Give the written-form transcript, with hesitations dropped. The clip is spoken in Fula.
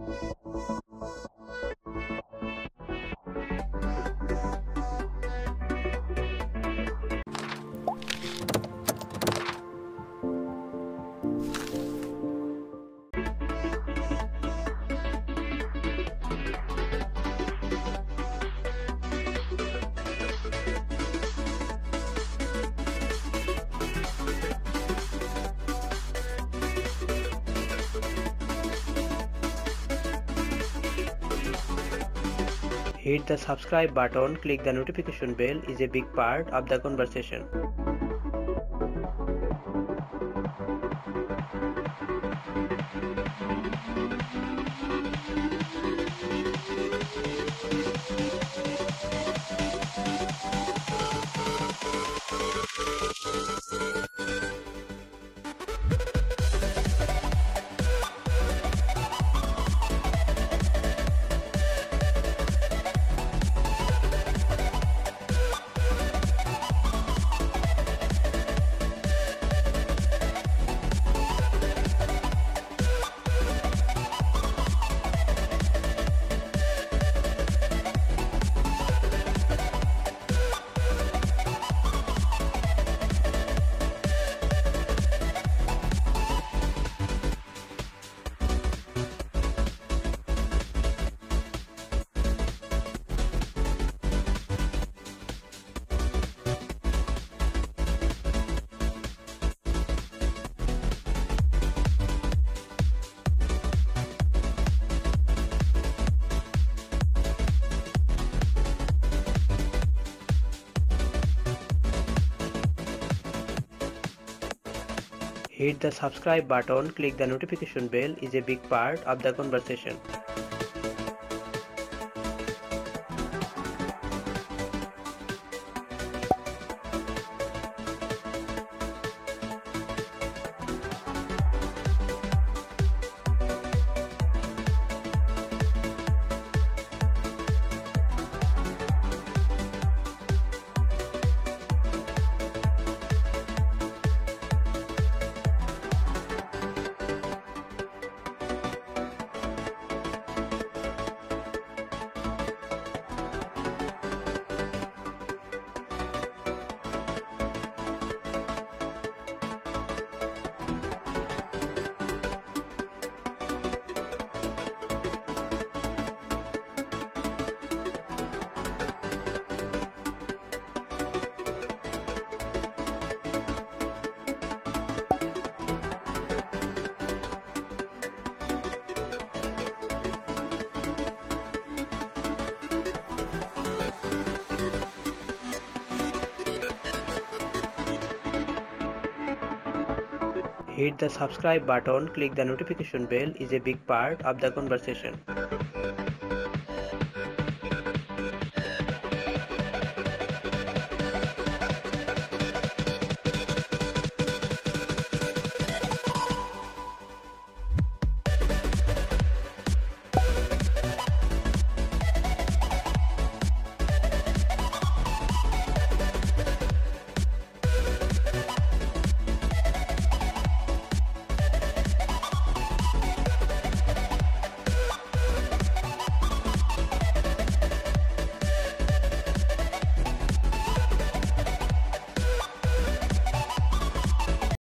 Hit the subscribe button, click the notification bell is a big part of the conversation. Hit the subscribe button, click the notification bell is a big part of the conversation. Hit the subscribe button, click the notification bell is a big part of the conversation.